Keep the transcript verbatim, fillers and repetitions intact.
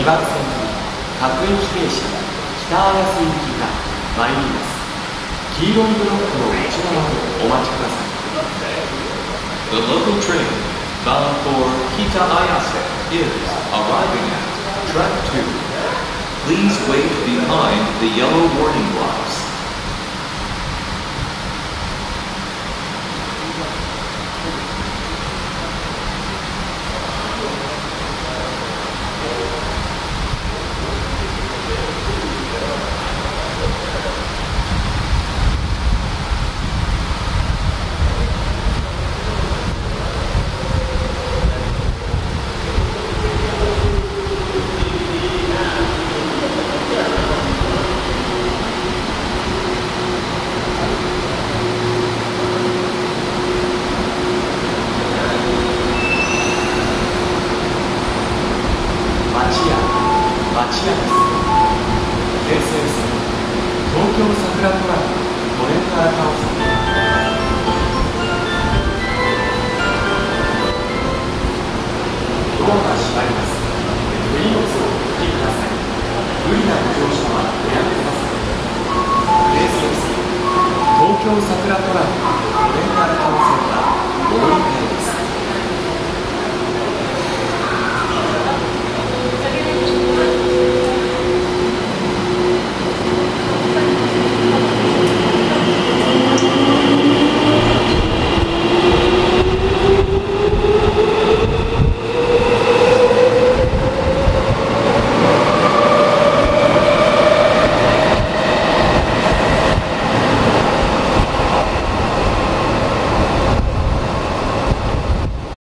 番線各駅停車北綾瀬行きが参ります。黄色いブロックの内側でお待ちください。 The local train bound for Kita Ayase is arriving at track two. Please wait behind the yellow warning blocks. 町屋です。京成線東京桜トラック都連荒川線。ドアが閉まります。手荷物をお引きください。無理なご乗車はおやめください。京成線東京桜トラック都連荒川線はお降りください。